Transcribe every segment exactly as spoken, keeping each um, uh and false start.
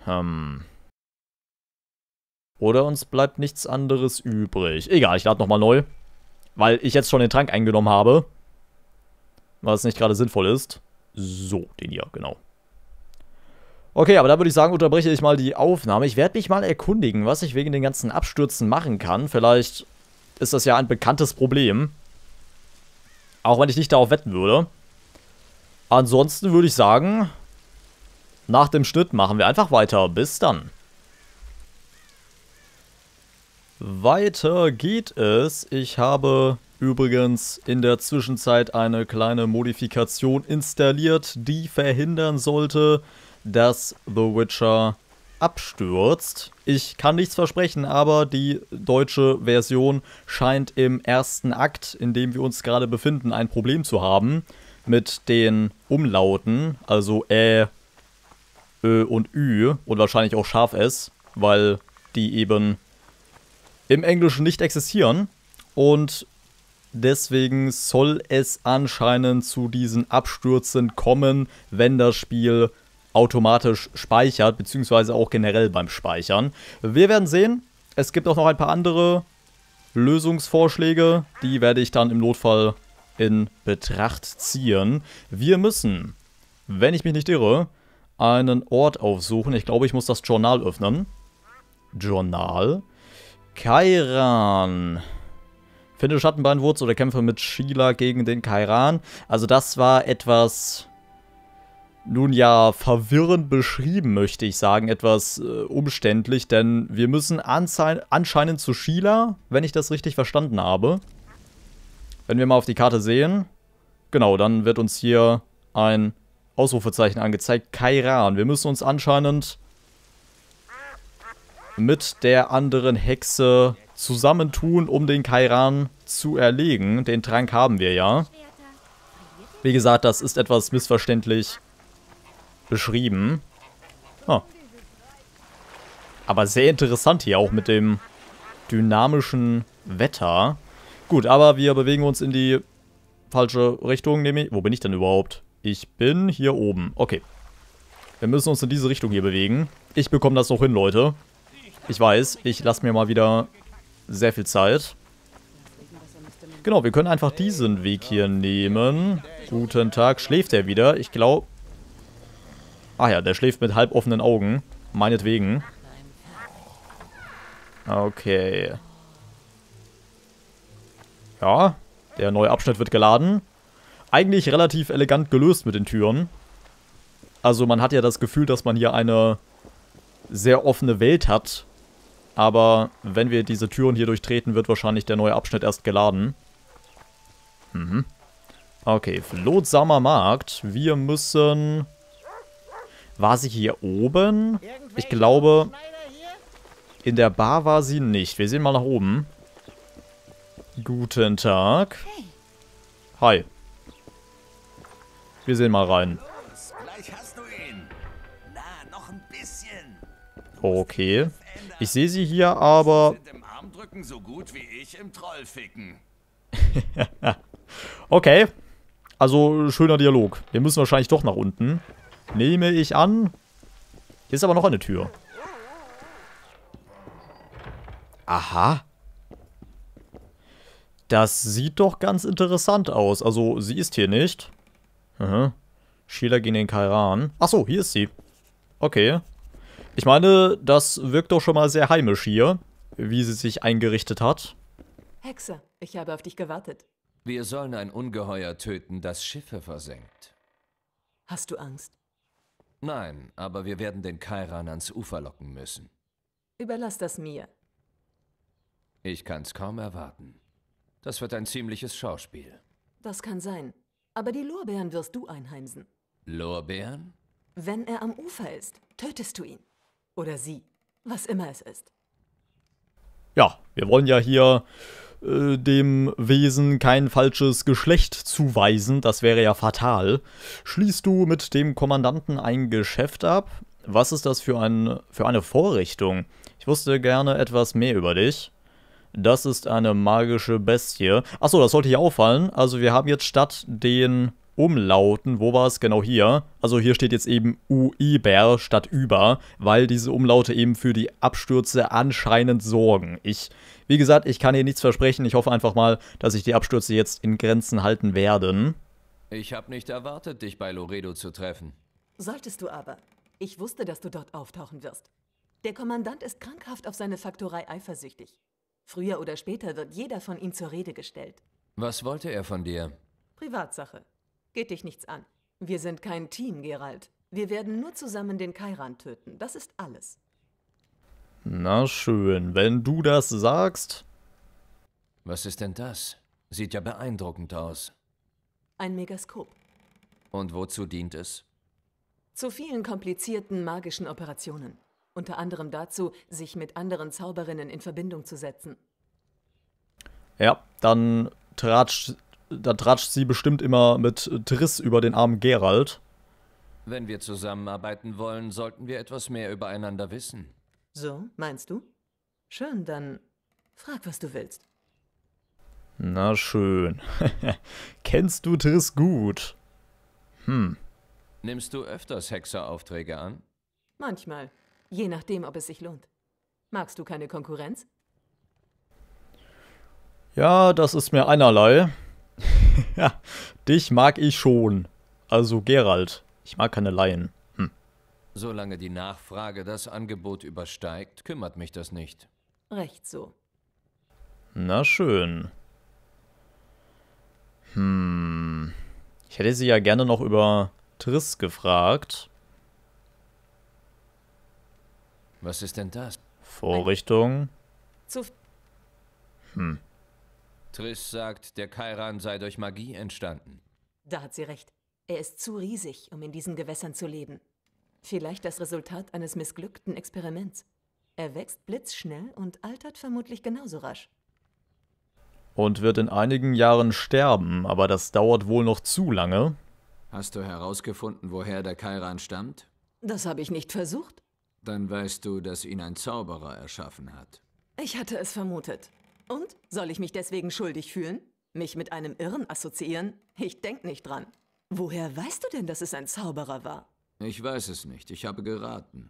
Hm. Oder uns bleibt nichts anderes übrig. Egal, ich lade nochmal neu. Weil ich jetzt schon den Trank eingenommen habe. Was nicht gerade sinnvoll ist. So, den hier, genau. Okay, aber da würde ich sagen, unterbreche ich mal die Aufnahme. Ich werde mich mal erkundigen, was ich wegen den ganzen Abstürzen machen kann. Vielleicht ist das ja ein bekanntes Problem. Auch wenn ich nicht darauf wetten würde. Ansonsten würde ich sagen, nach dem Schnitt machen wir einfach weiter. Bis dann. Weiter geht es. Ich habe übrigens in der Zwischenzeit eine kleine Modifikation installiert, die verhindern sollte, dass The Witcher abstürzt. Ich kann nichts versprechen, aber die deutsche Version scheint im ersten Akt, in dem wir uns gerade befinden, ein Problem zu haben mit den Umlauten, also Ä, Ö und Ü und wahrscheinlich auch scharf S, weil die eben im Englischen nicht existieren und deswegen soll es anscheinend zu diesen Abstürzen kommen, wenn das Spiel automatisch speichert, beziehungsweise auch generell beim Speichern. Wir werden sehen. Es gibt auch noch ein paar andere Lösungsvorschläge, die werde ich dann im Notfall in Betracht ziehen. Wir müssen, wenn ich mich nicht irre, einen Ort aufsuchen. Ich glaube, ich muss das Journal öffnen. Journal. Kairan. Finde Schattenbeinwurz oder kämpfe mit Sheila gegen den Kairan. Also das war etwas, nun ja, verwirrend beschrieben, möchte ich sagen. Etwas äh, umständlich, denn wir müssen anscheinend zu Sheila, wenn ich das richtig verstanden habe. Wenn wir mal auf die Karte sehen. Genau, dann wird uns hier ein Ausrufezeichen angezeigt. Kairan. Wir müssen uns anscheinend mit der anderen Hexe zusammentun, um den Kairan zu erlegen. Den Trank haben wir ja. Wie gesagt, das ist etwas missverständlich beschrieben. Oh. Aber sehr interessant hier auch mit dem dynamischen Wetter. Gut, aber wir bewegen uns in die falsche Richtung, nämlich... Wo bin ich denn überhaupt? Ich bin hier oben. Okay. Wir müssen uns in diese Richtung hier bewegen. Ich bekomme das noch hin, Leute. Ich weiß, ich lasse mir mal wieder sehr viel Zeit. Genau, wir können einfach diesen Weg hier nehmen. Guten Tag. Schläft er wieder? Ich glaube... Ach ja, der schläft mit halb offenen Augen. Meinetwegen. Okay. Ja, der neue Abschnitt wird geladen. Eigentlich relativ elegant gelöst mit den Türen. Also man hat ja das Gefühl, dass man hier eine sehr offene Welt hat. Aber wenn wir diese Türen hier durchtreten, wird wahrscheinlich der neue Abschnitt erst geladen. Mhm. Okay, Flotsamer Markt. Wir müssen... War sie hier oben? Ich glaube, in der Bar war sie nicht. Wir sehen mal nach oben. Guten Tag. Hi. Wir sehen mal rein. Okay. Ich sehe sie hier, aber... Okay. Also, schöner Dialog. Wir müssen wahrscheinlich doch nach unten. Nehme ich an. Hier ist aber noch eine Tür. Aha. Das sieht doch ganz interessant aus. Also, sie ist hier nicht. Mhm. Sheila gegen den Kairan. Achso, hier ist sie. Okay. Ich meine, das wirkt doch schon mal sehr heimisch hier, wie sie sich eingerichtet hat. Hexe, ich habe auf dich gewartet. Wir sollen ein Ungeheuer töten, das Schiffe versenkt. Hast du Angst? Nein, aber wir werden den Kairan ans Ufer locken müssen. Überlass das mir. Ich kann's kaum erwarten. Das wird ein ziemliches Schauspiel. Das kann sein. Aber die Lorbeeren wirst du einheimsen. Lorbeeren? Wenn er am Ufer ist, tötest du ihn. Oder sie. Was immer es ist. Ja, wir wollen ja hier äh, dem Wesen kein falsches Geschlecht zuweisen. Das wäre ja fatal. Schließt du mit dem Kommandanten ein Geschäft ab? Was ist das für, ein, für eine Vorrichtung? Ich wusste gerne etwas mehr über dich. Das ist eine magische Bestie. Achso, das sollte hier auffallen. Also wir haben jetzt statt den Umlauten. Wo war es? Genau hier. Also hier steht jetzt eben U-Iber statt über, weil diese Umlaute eben für die Abstürze anscheinend sorgen. Ich, wie gesagt, ich kann hier nichts versprechen. Ich hoffe einfach mal, dass sich die Abstürze jetzt in Grenzen halten werden. Ich habe nicht erwartet, dich bei Loredo zu treffen. Solltest du aber. Ich wusste, dass du dort auftauchen wirst. Der Kommandant ist krankhaft auf seine Faktorei eifersüchtig. Früher oder später wird jeder von ihm zur Rede gestellt. Was wollte er von dir? Privatsache. Geht dich nichts an. Wir sind kein Team, Geralt. Wir werden nur zusammen den Kairan töten. Das ist alles. Na schön, wenn du das sagst. Was ist denn das? Sieht ja beeindruckend aus. Ein Megaskop. Und wozu dient es? Zu vielen komplizierten magischen Operationen. Unter anderem dazu, sich mit anderen Zauberinnen in Verbindung zu setzen. Ja, dann tratscht, dann tratscht sie bestimmt immer mit Triss über den armen Geralt. Wenn wir zusammenarbeiten wollen, sollten wir etwas mehr übereinander wissen. So, meinst du? Schön, dann frag, was du willst. Na schön. Kennst du Triss gut? Hm. Nimmst du öfters Hexeraufträge an? Manchmal. Je nachdem, ob es sich lohnt. Magst du keine Konkurrenz? Ja, das ist mir einerlei. Ja, dich mag ich schon. Also Geralt. Ich mag keine Laien. Hm. Solange die Nachfrage das Angebot übersteigt, kümmert mich das nicht. Recht so. Na schön. Hm. Ich hätte sie ja gerne noch über Triss gefragt. Was ist denn das? Vorrichtung. Zu Hm. Triss sagt, der Kairan sei durch Magie entstanden. Da hat sie recht. Er ist zu riesig, um in diesen Gewässern zu leben. Vielleicht das Resultat eines missglückten Experiments. Er wächst blitzschnell und altert vermutlich genauso rasch. Und wird in einigen Jahren sterben, aber das dauert wohl noch zu lange. Hast du herausgefunden, woher der Kairan stammt? Das habe ich nicht versucht. Dann weißt du, dass ihn ein Zauberer erschaffen hat. Ich hatte es vermutet. Und? Soll ich mich deswegen schuldig fühlen? Mich mit einem Irren assoziieren? Ich denk nicht dran. Woher weißt du denn, dass es ein Zauberer war? Ich weiß es nicht, ich habe geraten.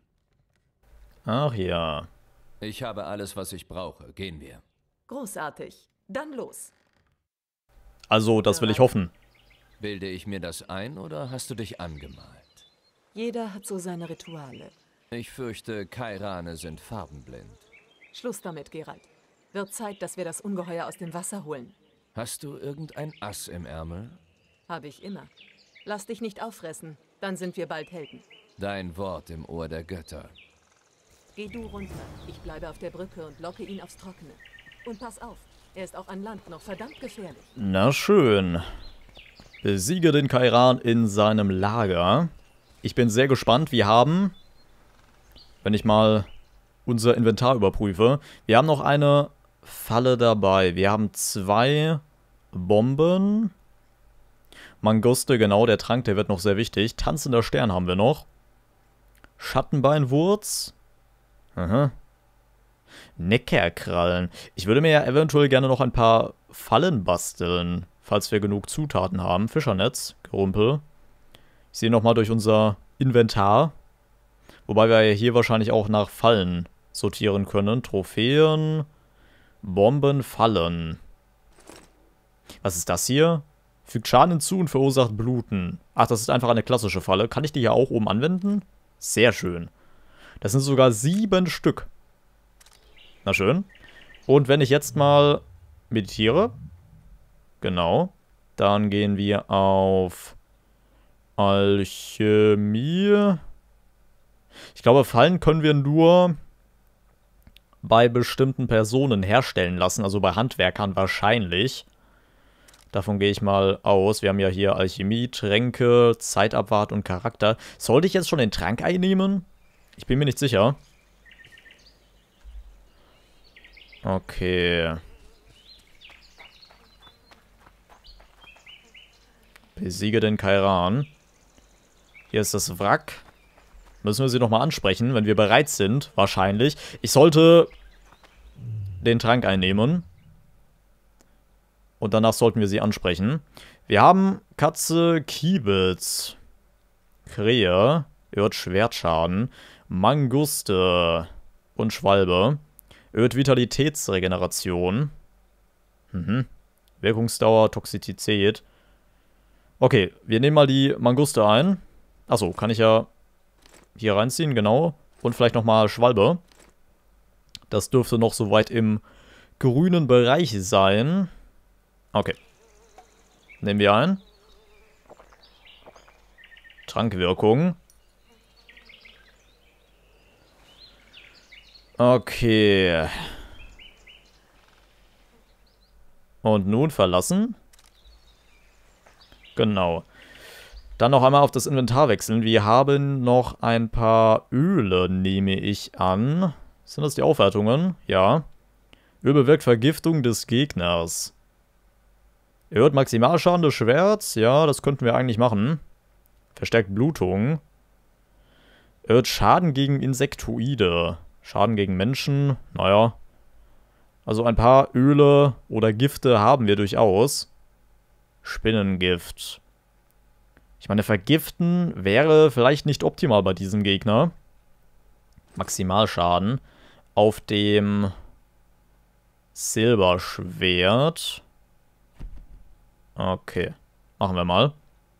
Ach ja. Ich habe alles, was ich brauche. Gehen wir. Großartig. Dann los. Also, das will ich hoffen. Bilde ich mir das ein oder hast du dich angemalt? Jeder hat so seine Rituale. Ich fürchte, Kairane sind farbenblind. Schluss damit, Geralt. Wird Zeit, dass wir das Ungeheuer aus dem Wasser holen. Hast du irgendein Ass im Ärmel? Habe ich immer. Lass dich nicht auffressen, dann sind wir bald Helden. Dein Wort im Ohr der Götter. Geh du runter. Ich bleibe auf der Brücke und locke ihn aufs Trockene. Und pass auf, er ist auch an Land noch verdammt gefährlich. Na schön. Besiege den Kairan in seinem Lager. Ich bin sehr gespannt. Wir haben, wenn ich mal unser Inventar überprüfe, wir haben noch eine Falle dabei. Wir haben zwei Bomben. Manguste, genau, der Trank, der wird noch sehr wichtig. Tanzender Stern haben wir noch. Schattenbeinwurz. Aha. Neckerkrallen. Ich würde mir ja eventuell gerne noch ein paar Fallen basteln, falls wir genug Zutaten haben. Fischernetz, Gerumpel. Ich sehe nochmal durch unser Inventar. Wobei wir ja hier wahrscheinlich auch nach Fallen sortieren können. Trophäen, Bomben, Fallen. Was ist das hier? Fügt Schaden hinzu und verursacht Bluten. Ach, das ist einfach eine klassische Falle. Kann ich die hier auch oben anwenden? Sehr schön. Das sind sogar sieben Stück. Na schön. Und wenn ich jetzt mal meditiere. Genau. Dann gehen wir auf Alchemie. Ich glaube, Fallen können wir nur bei bestimmten Personen herstellen lassen. Also bei Handwerkern wahrscheinlich. Davon gehe ich mal aus. Wir haben ja hier Alchemie, Tränke, Zeitabwart und Charakter. Sollte ich jetzt schon den Trank einnehmen? Ich bin mir nicht sicher. Okay. Besiege den Kairan. Hier ist das Wrack. Müssen wir sie nochmal ansprechen, wenn wir bereit sind. Wahrscheinlich. Ich sollte den Trank einnehmen. Und danach sollten wir sie ansprechen. Wir haben Katze, Kiebitz, Krähe, Ört Schwertschaden, Manguste und Schwalbe. Ört Vitalitätsregeneration. Mhm. Wirkungsdauer, Toxizität. Okay, wir nehmen mal die Manguste ein. Achso, kann ich ja hier reinziehen, genau. Und vielleicht nochmal Schwalbe. Das dürfte noch soweit im grünen Bereich sein. Okay. Nehmen wir ein. Trankwirkung. Okay. Und nun verlassen. Genau. Dann noch einmal auf das Inventar wechseln. Wir haben noch ein paar Öle, nehme ich an. Sind das die Aufwertungen? Ja. Öl bewirkt Vergiftung des Gegners. Erhöht Maximalschaden des Schwerts. Ja, das könnten wir eigentlich machen. Verstärkt Blutung. Erhöht Schaden gegen Insektoide. Schaden gegen Menschen. Naja. Also ein paar Öle oder Gifte haben wir durchaus. Spinnengift. Ich meine, vergiften wäre vielleicht nicht optimal bei diesem Gegner. Maximalschaden auf dem Silberschwert. Okay, machen wir mal.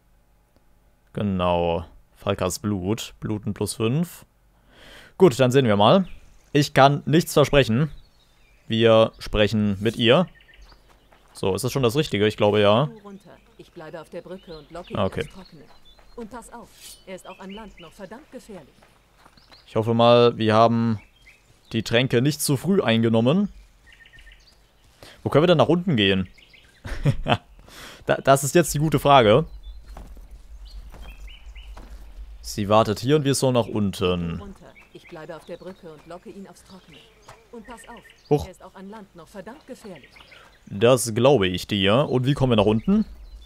Genau. Falkas Blut. Bluten plus fünf. Gut, dann sehen wir mal. Ich kann nichts versprechen. Wir sprechen mit ihr. So, ist das schon das Richtige? Ich glaube, ja. Ich bleibe auf der Brücke und locke ihn Okay. aufs Trockene. Und pass auf, er ist auch an Land noch verdammt gefährlich. Ich hoffe mal, wir haben die Tränke nicht zu früh eingenommen. Wo können wir denn nach unten gehen? Das ist jetzt die gute Frage. Sie wartet hier und wir sollen nach unten. Runter. Ich bleibe auf der Brücke und locke ihn aufs Trockene. Und pass auf, Huch. er ist auch an Land noch verdammt gefährlich. Das glaube ich dir. Und wie kommen wir nach unten?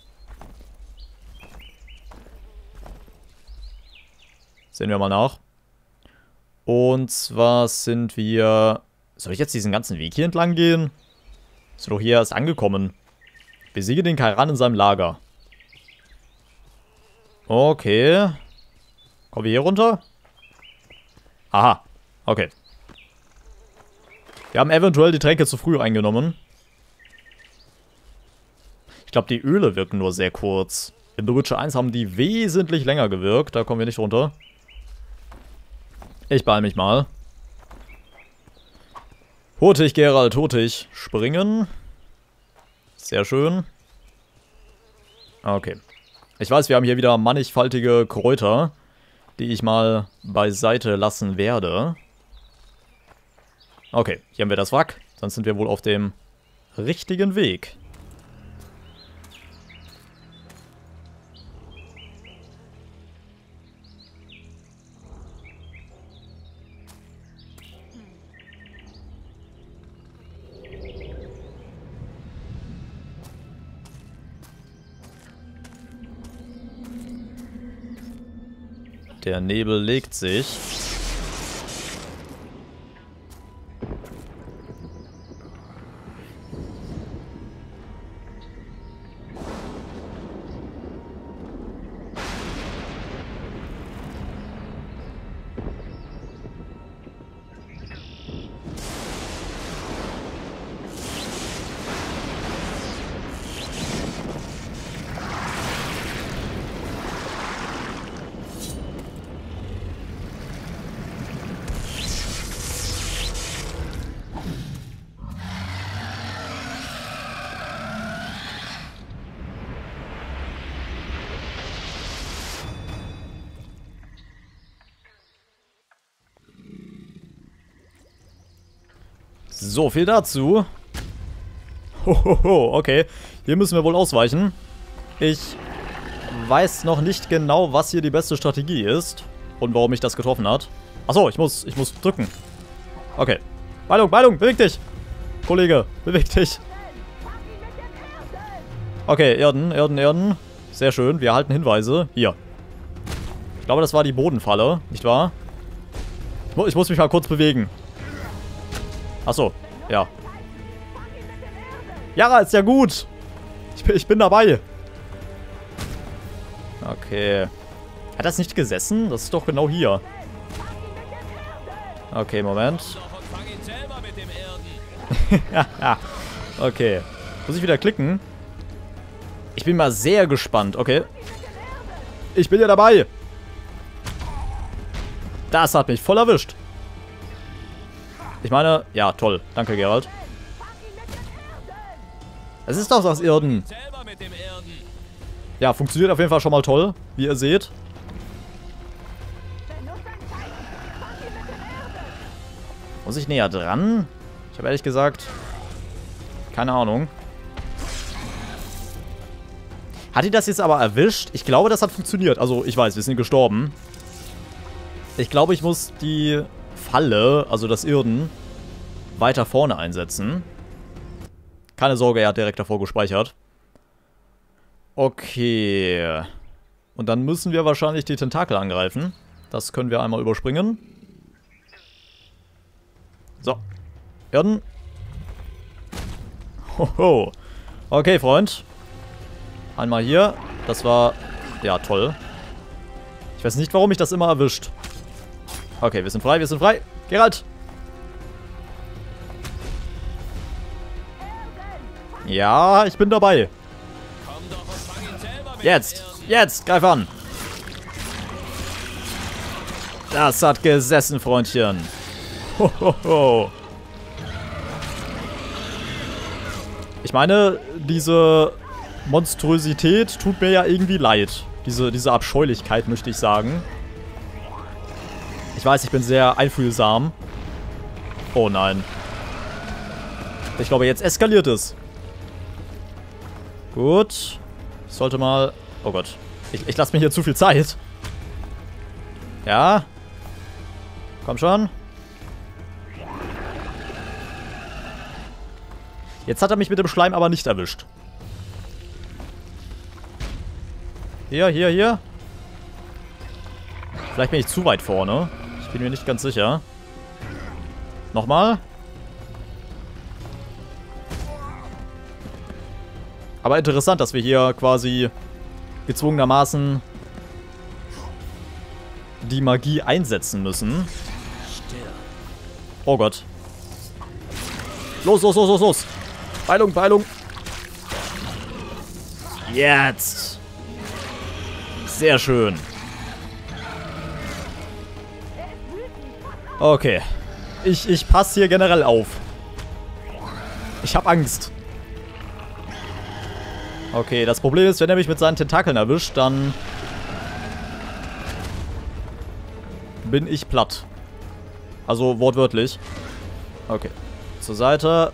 Sehen wir mal nach. Und zwar sind wir... Soll ich jetzt diesen ganzen Weg hier entlang gehen? Sind doch hier erst angekommen. Besiege den Kairan in seinem Lager. Okay. Kommen wir hier runter? Aha. Okay. Wir haben eventuell die Tränke zu früh eingenommen. Ich glaube, die Öle wirken nur sehr kurz. In The Witcher eins haben die wesentlich länger gewirkt. Da kommen wir nicht runter. Ich beeil mich mal. Hurtig, Geralt, hurtig. Springen. Sehr schön. Okay. Ich weiß, wir haben hier wieder mannigfaltige Kräuter, die ich mal beiseite lassen werde. Okay, hier haben wir das Wrack. Dann sind wir wohl auf dem richtigen Weg. Der Nebel legt sich. So, viel dazu. Hohoho, okay. Hier müssen wir wohl ausweichen. Ich weiß noch nicht genau, was hier die beste Strategie ist. Und warum mich das getroffen hat. Achso, ich muss, ich muss drücken. Okay. Beilung, Beilung, beweg dich. Kollege, beweg dich. Okay, Erden, Erden, Erden. Sehr schön, wir erhalten Hinweise. Hier. Ich glaube, das war die Bodenfalle, nicht wahr? Ich, mu ich muss mich mal kurz bewegen. Achso, ja. Jara, ist ja gut. Ich bin, ich bin dabei. Okay. Hat das nicht gesessen? Das ist doch genau hier. Okay, Moment. Okay. Muss ich wieder klicken? Ich bin mal sehr gespannt. Okay. Ich bin ja dabei. Das hat mich voll erwischt. Ich meine, ja, toll. Danke, Geralt. Es ist doch das Irden. Ja, funktioniert auf jeden Fall schon mal toll, wie ihr seht. Muss ich näher dran? Ich habe ehrlich gesagt keine Ahnung. Hat die das jetzt aber erwischt? Ich glaube, das hat funktioniert. Also, ich weiß, wir sind gestorben. Ich glaube, ich muss die Falle, also das Irden, weiter vorne einsetzen. Keine Sorge, er hat direkt davor gespeichert. Okay. Und dann müssen wir wahrscheinlich die Tentakel angreifen. Das können wir einmal überspringen. So. Irden. Hoho. Okay, Freund. Einmal hier. Das war... Ja, toll. Ich weiß nicht, warum mich das immer erwischt. Okay, wir sind frei, wir sind frei. Geralt. Ja, ich bin dabei. Jetzt. Jetzt. Greif an. Das hat gesessen, Freundchen. Hohoho. Ich meine, diese Monstrosität tut mir ja irgendwie leid. Diese, diese Abscheulichkeit, möchte ich sagen. Ich weiß, ich bin sehr einfühlsam. Oh nein. Ich glaube, jetzt eskaliert es. Gut. Ich sollte mal... Oh Gott. Ich, ich lasse mir hier zu viel Zeit. Ja. Komm schon. Jetzt hat er mich mit dem Schleim aber nicht erwischt. Hier, hier, hier. Vielleicht bin ich zu weit vorne. Ich bin mir nicht ganz sicher. Nochmal. Aber interessant, dass wir hier quasi gezwungenermaßen die Magie einsetzen müssen. Oh Gott. Los, los, los, los, los. Beilung, Beilung. Jetzt. Sehr schön. Okay. Ich, ich passe hier generell auf. Ich habe Angst. Okay, das Problem ist, wenn er mich mit seinen Tentakeln erwischt, dann bin ich platt. Also wortwörtlich. Okay. Zur Seite.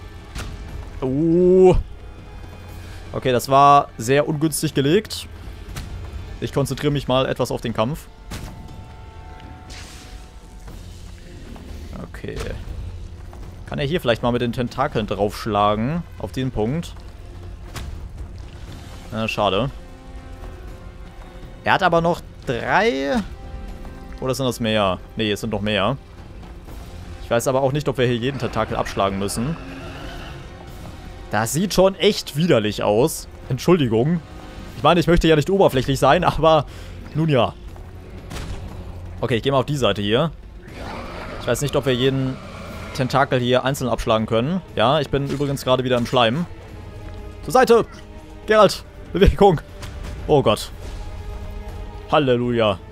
Uh. Okay, das war sehr ungünstig gelegt. Ich konzentriere mich mal etwas auf den Kampf. Okay. Kann er hier vielleicht mal mit den Tentakeln draufschlagen? Auf den Punkt. Na, schade. Er hat aber noch drei... Oder sind das mehr? Nee, es sind noch mehr. Ich weiß aber auch nicht, ob wir hier jeden Tentakel abschlagen müssen. Das sieht schon echt widerlich aus. Entschuldigung. Ich meine, ich möchte ja nicht oberflächlich sein, aber nun ja. Okay, ich gehe mal auf die Seite hier. Ich weiß nicht, ob wir jeden Tentakel hier einzeln abschlagen können. Ja, ich bin übrigens gerade wieder im Schleim. Zur Seite! Geralt! Bewegung! Oh Gott. Halleluja.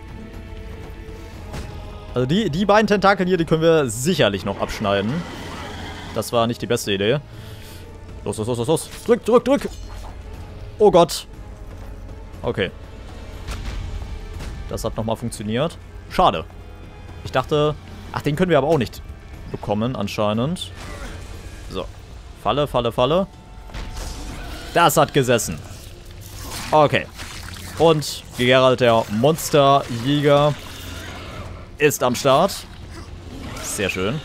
Also die, die beiden Tentakel hier, die können wir sicherlich noch abschneiden. Das war nicht die beste Idee. Los, los, los, los, los. Drück, drück, drück. Oh Gott. Okay. Das hat nochmal funktioniert. Schade. Ich dachte... Ach, den können wir aber auch nicht bekommen, anscheinend. So. Falle, Falle, Falle. Das hat gesessen. Okay. Und Geralt, der Monsterjäger, ist am Start. Sehr schön.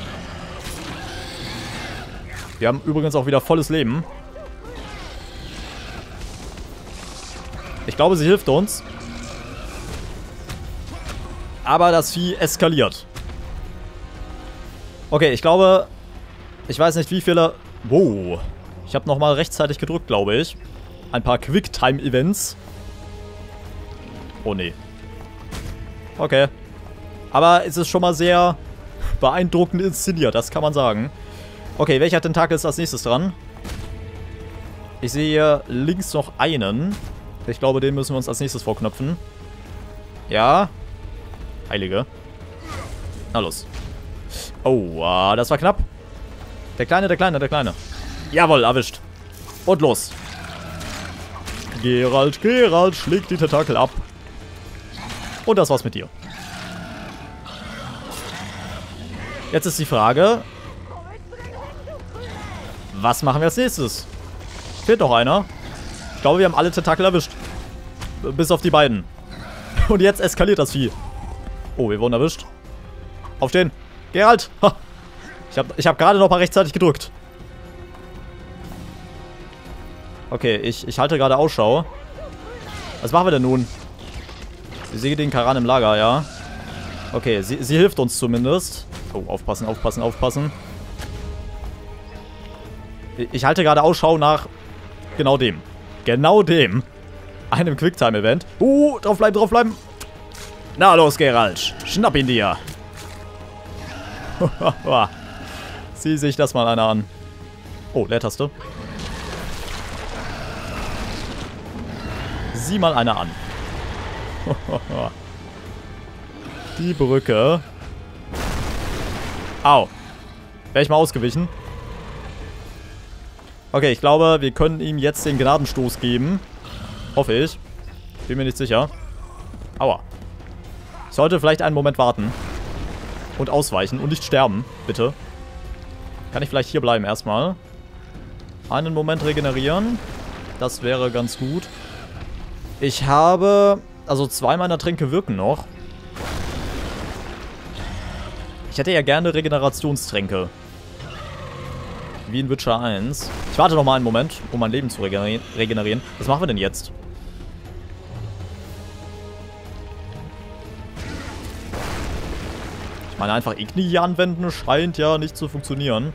Wir haben übrigens auch wieder volles Leben. Ich glaube, sie hilft uns. Aber das Vieh eskaliert. Okay, ich glaube... Ich weiß nicht, wie viele... Wow. Ich habe nochmal rechtzeitig gedrückt, glaube ich. Ein paar Quicktime-Events. Oh, nee. Okay. Aber es ist schon mal sehr beeindruckend inszeniert, das kann man sagen. Okay, welcher Tentakel ist als nächstes dran? Ich sehe hier links noch einen. Ich glaube, den müssen wir uns als nächstes vorknöpfen. Ja. Heilige. Na los. Oh, uh, das war knapp. Der Kleine, der Kleine, der Kleine. Jawohl, erwischt. Und los. Geralt, Geralt, schlägt die Tentakel ab. Und das war's mit dir. Jetzt ist die Frage, was machen wir als nächstes? Fehlt noch einer. Ich glaube, wir haben alle Tentakel erwischt. Bis auf die beiden. Und jetzt eskaliert das Vieh. Oh, wir wurden erwischt. Aufstehen. Geralt. Ha. Ich habe ich hab gerade noch mal rechtzeitig gedrückt. Okay, ich, ich halte gerade Ausschau. Was machen wir denn nun? Wir sehen den Karan im Lager, ja. Okay, sie, sie hilft uns zumindest. Oh, aufpassen, aufpassen, aufpassen. Ich halte gerade Ausschau nach genau dem. Genau dem. Einem Quicktime-Event. Uh, draufbleiben, draufbleiben. Na los, Geralt. Schnapp ihn dir. Sieh sich das mal einer an. Oh, Leertaste. Sieh mal einer an. Die Brücke. Au. Wäre ich mal ausgewichen. Okay, ich glaube, wir können ihm jetzt den Gnadenstoß geben. Hoffe ich. Bin mir nicht sicher. Aua. Ich sollte vielleicht einen Moment warten. Und ausweichen und nicht sterben, bitte. Kann ich vielleicht hier bleiben erstmal. Einen Moment regenerieren. Das wäre ganz gut. Ich habe... Also zwei meiner Tränke wirken noch. Ich hätte ja gerne Regenerationstränke. Wie in Witcher eins. Ich warte noch mal einen Moment, um mein Leben zu regenerieren. Was machen wir denn jetzt? Ich meine, einfach Igni hier anwenden scheint ja nicht zu funktionieren.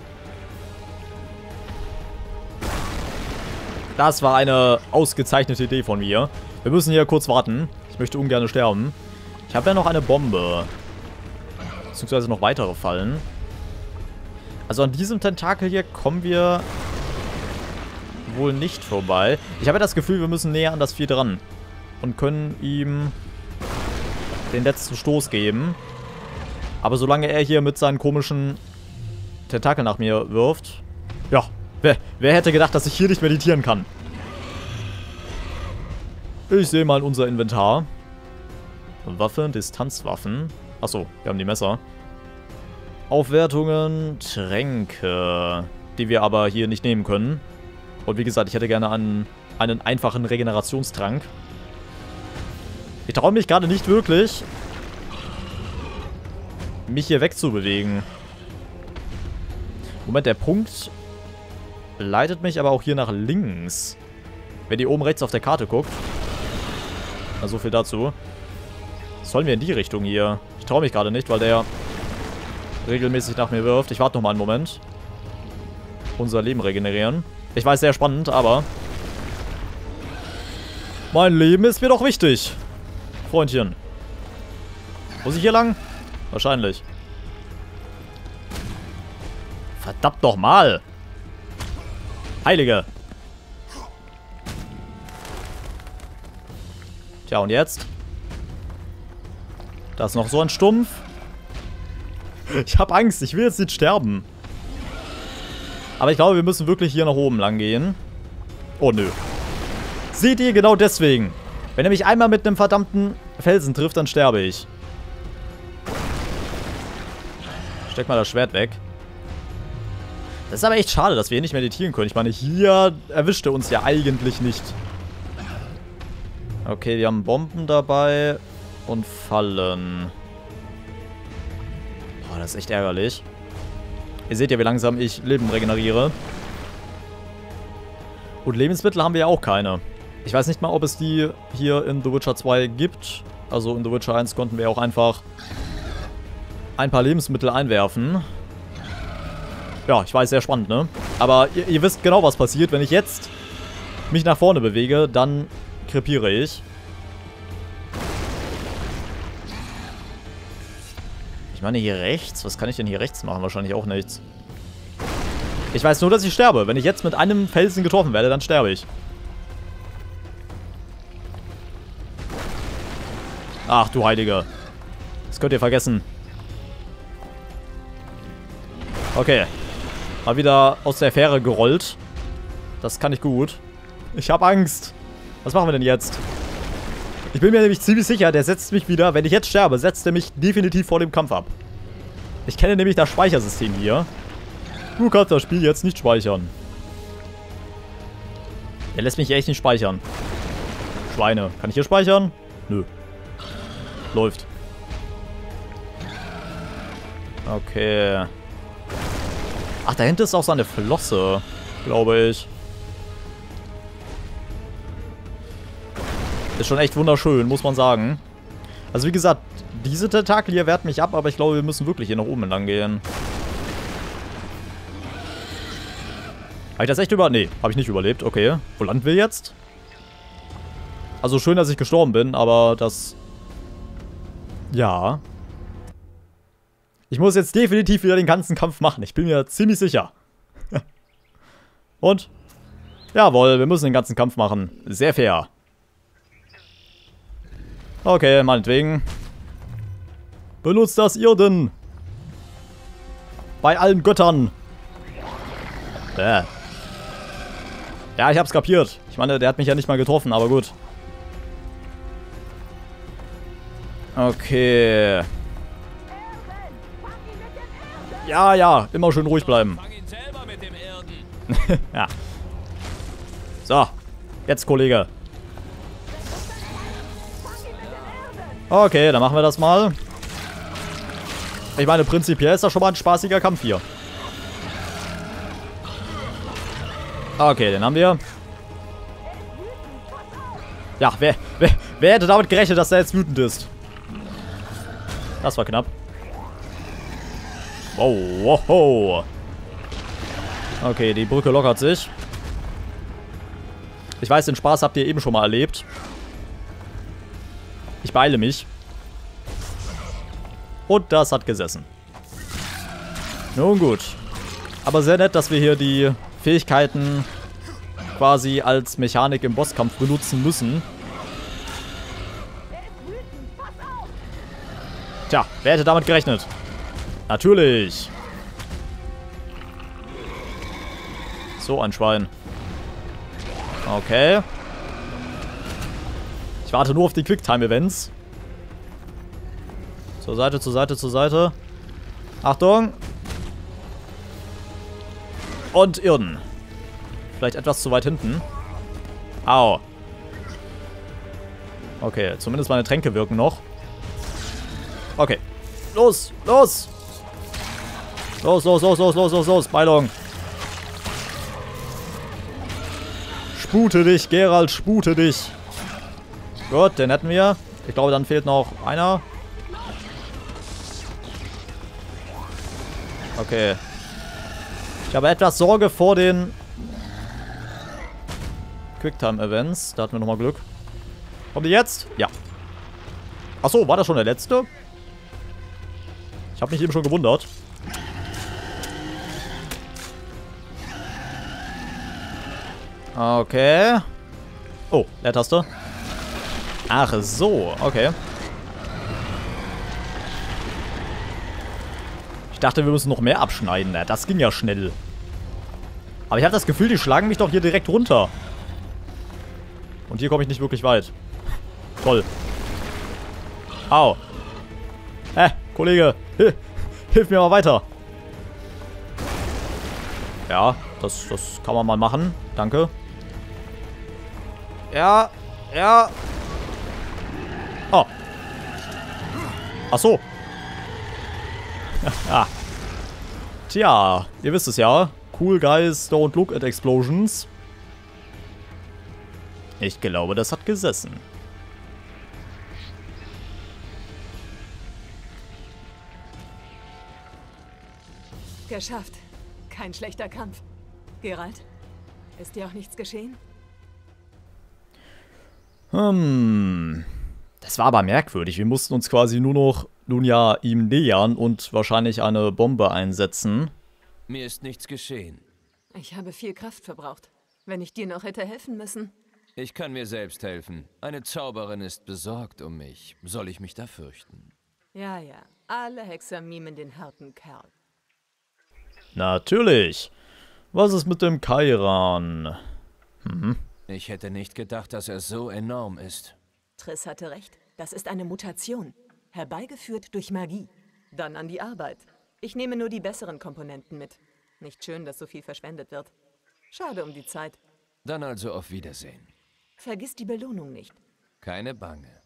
Das war eine ausgezeichnete Idee von mir. Wir müssen hier kurz warten. Ich möchte ungern sterben. Ich habe ja noch eine Bombe. Beziehungsweise noch weitere Fallen. Also an diesem Tentakel hier kommen wir wohl nicht vorbei. Ich habe ja das Gefühl, wir müssen näher an das Vieh dran. Und können ihm den letzten Stoß geben. Aber solange er hier mit seinen komischen Tentakeln nach mir wirft... Ja, wer, wer hätte gedacht, dass ich hier nicht meditieren kann? Ich sehe mal unser Inventar. Waffen, Distanzwaffen. Achso, wir haben die Messer. Aufwertungen, Tränke, die wir aber hier nicht nehmen können. Und wie gesagt, ich hätte gerne einen, einen einfachen Regenerationstrank. Ich traue mich gerade nicht wirklich, mich hier wegzubewegen. Moment, der Punkt leitet mich aber auch hier nach links. Wenn ihr oben rechts auf der Karte guckt. Na, so viel dazu. Sollen wir in die Richtung hier? Ich traue mich gerade nicht, weil der regelmäßig nach mir wirft. Ich warte noch mal einen Moment. Unser Leben regenerieren. Ich weiß, sehr spannend, aber mein Leben ist mir doch wichtig. Freundchen. Muss ich hier lang? Wahrscheinlich. Verdammt doch mal. Heilige. Tja, und jetzt? Da ist noch so ein Stumpf. Ich habe Angst, ich will jetzt nicht sterben. Aber ich glaube, wir müssen wirklich hier nach oben lang gehen. Oh, nö. Seht ihr, genau deswegen. Wenn er mich einmal mit einem verdammten Felsen trifft, dann sterbe ich. Steck mal das Schwert weg. Das ist aber echt schade, dass wir hier nicht meditieren können. Ich meine, hier erwischte uns ja eigentlich nicht. Okay, wir haben Bomben dabei und Fallen. Boah, das ist echt ärgerlich. Ihr seht ja, wie langsam ich Leben regeneriere. Und Lebensmittel haben wir ja auch keine. Ich weiß nicht mal, ob es die hier in The Witcher zwei gibt. Also in The Witcher eins konnten wir auch einfach ein paar Lebensmittel einwerfen. Ja, ich weiß, sehr spannend, ne? Aber ihr, ihr wisst genau, was passiert. Wenn ich jetzt mich nach vorne bewege, dann krepiere ich. meine, hier rechts? Was kann ich denn hier rechts machen? Wahrscheinlich auch nichts. Ich weiß nur, dass ich sterbe. Wenn ich jetzt mit einem Felsen getroffen werde, dann sterbe ich. Ach, du Heiliger. Das könnt ihr vergessen. Okay. Mal wieder aus der Fähre gerollt. Das kann ich gut. Ich habe Angst. Was machen wir denn jetzt? Ich bin mir nämlich ziemlich sicher, der setzt mich wieder. Wenn ich jetzt sterbe, setzt er mich definitiv vor dem Kampf ab. Ich kenne nämlich das Speichersystem hier. Du kannst das Spiel jetzt nicht speichern. Er lässt mich echt nicht speichern. Schweine. Kann ich hier speichern? Nö. Läuft. Okay. Ach, da hinten ist auch so eine Flosse, glaube ich. Ist schon echt wunderschön, muss man sagen. Also wie gesagt, diese Tentakel hier wehren mich ab, aber ich glaube, wir müssen wirklich hier nach oben entlang gehen. Habe ich das echt über... Nee, habe ich nicht überlebt. Okay. Wo landen wir jetzt? Also schön, dass ich gestorben bin, aber das... Ja. Ich muss jetzt definitiv wieder den ganzen Kampf machen. Ich bin mir ziemlich sicher. Und? Jawohl, wir müssen den ganzen Kampf machen. Sehr fair. Okay, meinetwegen. Benutzt das Irden. Bei allen Göttern. Bäh. Ja, ich hab's kapiert. Ich meine, der hat mich ja nicht mal getroffen, aber gut. Okay. Ja, ja, immer schön ruhig bleiben. Ja. So, jetzt, Kollege. Okay, dann machen wir das mal. Ich meine, prinzipiell ist das schon mal ein spaßiger Kampf hier. Okay, den haben wir. Ja, wer, wer, wer hätte damit gerechnet, dass er jetzt wütend ist? Das war knapp. Wow, wow, wow. Okay, die Brücke lockert sich. Ich weiß, den Spaß habt ihr eben schon mal erlebt. Ich beeile mich. Und das hat gesessen. Nun gut. Aber sehr nett, dass wir hier die Fähigkeiten quasi als Mechanik im Bosskampf benutzen müssen. Tja, wer hätte damit gerechnet? Natürlich. So ein Schwein. Okay. Ich warte nur auf die Quicktime-Events. Zur Seite, zur Seite, zur Seite. Achtung. Und Irden. Vielleicht etwas zu weit hinten. Au. Okay, zumindest meine Tränke wirken noch. Okay. Los, los. Los, los, los, los, los, los, los. Beilung. Spute dich, Geralt, spute dich. Gut, den hätten wir. Ich glaube, dann fehlt noch einer. Okay. Ich habe etwas Sorge vor den Quicktime-Events. Da hatten wir nochmal Glück. Kommt die jetzt? Ja. Achso, war das schon der letzte? Ich habe mich eben schon gewundert. Okay. Oh, Leertaste. Ach so, okay. Ich dachte, wir müssen noch mehr abschneiden. Ja, das ging ja schnell. Aber ich habe das Gefühl, die schlagen mich doch hier direkt runter. Und hier komme ich nicht wirklich weit. Toll. Au. Hä, Kollege. Hilf mir mal weiter. Ja, das, das kann man mal machen. Danke. Ja, ja. Oh. Ach so. Ah. Tja, ihr wisst es ja. Cool guys don't look at explosions. Ich glaube, das hat gesessen. Geschafft. Kein schlechter Kampf. Geralt, ist dir auch nichts geschehen? Hm. Das war aber merkwürdig. Wir mussten uns quasi nur noch nun ja, ihm nähern und wahrscheinlich eine Bombe einsetzen. Mir ist nichts geschehen. Ich habe viel Kraft verbraucht. Wenn ich dir noch hätte helfen müssen. Ich kann mir selbst helfen. Eine Zauberin ist besorgt um mich. Soll ich mich da fürchten? Ja, ja. Alle Hexer mimen den harten Kerl. Natürlich. Was ist mit dem Kairan? Mhm. Ich hätte nicht gedacht, dass er so enorm ist. Triss hatte recht. Das ist eine Mutation. Herbeigeführt durch Magie. Dann an die Arbeit. Ich nehme nur die besseren Komponenten mit. Nicht schön, dass so viel verschwendet wird. Schade um die Zeit. Dann also auf Wiedersehen. Vergiss die Belohnung nicht. Keine Bange.